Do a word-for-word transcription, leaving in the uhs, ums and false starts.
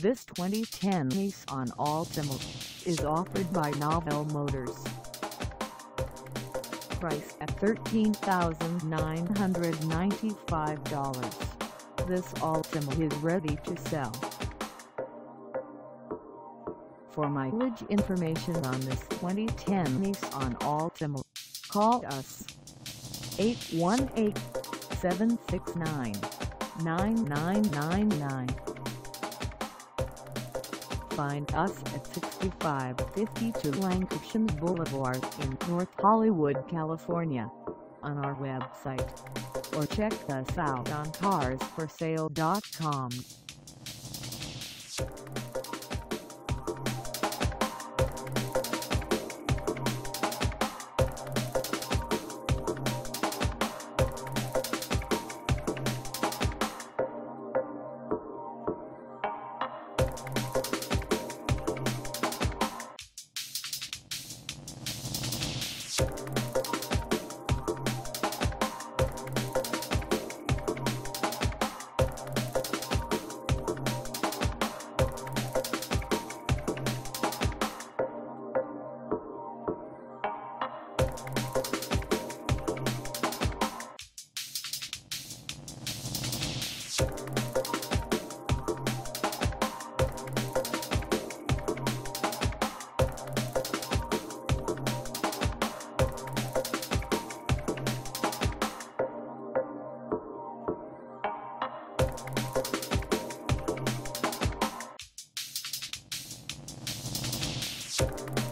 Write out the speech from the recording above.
This twenty ten Nissan Altima is offered by Novel Motors. Price at thirteen thousand nine hundred ninety-five dollars. This Altima is ready to sell. For mileage information on this twenty ten Nissan Altima, call us eight one eight, seven six nine, nine nine nine nine. Find us at sixty-five fifty-two Lankershim Boulevard in North Hollywood, California, on our website, or check us out on cars for sale dot com. You